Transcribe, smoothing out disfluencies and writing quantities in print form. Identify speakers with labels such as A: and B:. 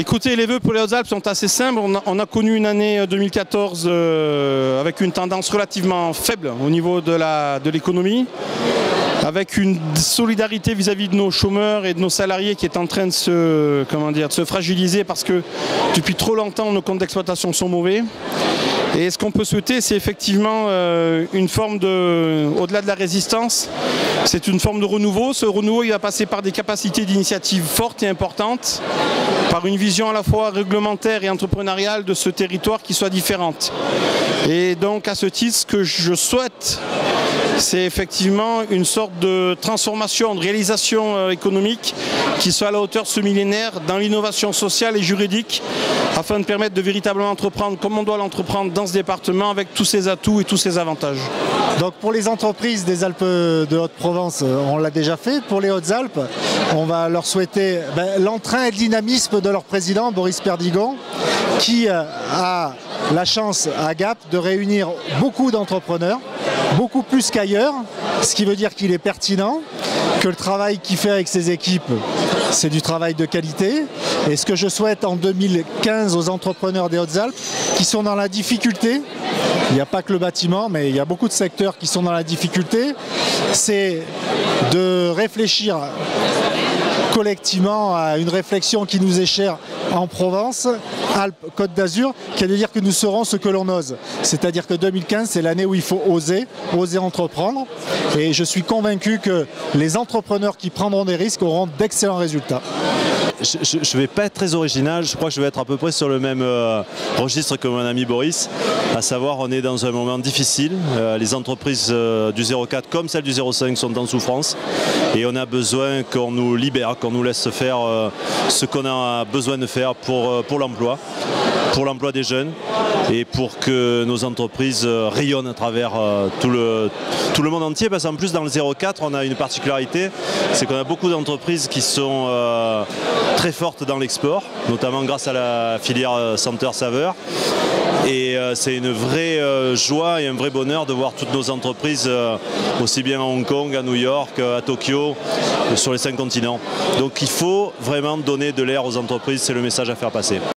A: Écoutez, les vœux pour les Hautes-Alpes sont assez simples. On a connu une année 2014 avec une tendance relativement faible au niveau de l'économie, avec une solidarité vis-à-vis de nos chômeurs et de nos salariés qui est en train de se fragiliser parce que depuis trop longtemps nos comptes d'exploitation sont mauvais. Et ce qu'on peut souhaiter, c'est effectivement une forme au-delà de la résistance, c'est une forme de renouveau. Ce renouveau, il va passer par des capacités d'initiative fortes et importantes, par une vision à la fois réglementaire et entrepreneuriale de ce territoire qui soit différente. Et donc à ce titre, ce que je souhaite, c'est effectivement une sorte de transformation, de réalisation économique qui soit à la hauteur de ce millénaire dans l'innovation sociale et juridique afin de permettre de véritablement entreprendre comme on doit l'entreprendre dans ce département avec tous ses atouts et tous ses avantages.
B: Donc pour les entreprises des Alpes de Haute-Provence, on l'a déjà fait. Pour les Hautes-Alpes, on va leur souhaiter l'entrain et le dynamisme de leur président, Boris Perdigon, qui a la chance à Gap de réunir beaucoup d'entrepreneurs, beaucoup plus qu'ailleurs, ce qui veut dire qu'il est pertinent, que le travail qu'il fait avec ses équipes, c'est du travail de qualité. Et ce que je souhaite en 2015 aux entrepreneurs des Hautes-Alpes qui sont dans la difficulté, il n'y a pas que le bâtiment, mais il y a beaucoup de secteurs qui sont dans la difficulté, c'est de réfléchir collectivement à une réflexion qui nous est chère en Provence, Alpes, Côte d'Azur, qui est de dire que nous serons ce que l'on ose. C'est-à-dire que 2015, c'est l'année où il faut oser entreprendre. Et je suis convaincu que les entrepreneurs qui prendront des risques auront d'excellents résultats.
C: Je ne vais pas être très original, je crois que je vais être à peu près sur le même registre que mon ami Boris, à savoir on est dans un moment difficile, les entreprises du 04 comme celles du 05 sont en souffrance et on a besoin qu'on nous libère, qu'on nous laisse faire ce qu'on a besoin de faire pour l'emploi des jeunes et pour que nos entreprises rayonnent à travers tout le monde entier, parce qu'en plus dans le 04 on a une particularité, c'est qu'on a beaucoup d'entreprises qui sont très fortes dans l'export, notamment grâce à la filière senteur-saveur. Et c'est une vraie joie et un vrai bonheur de voir toutes nos entreprises, aussi bien à Hong Kong, à New York, à Tokyo, sur les 5 continents. Donc il faut vraiment donner de l'air aux entreprises, c'est le message à faire passer.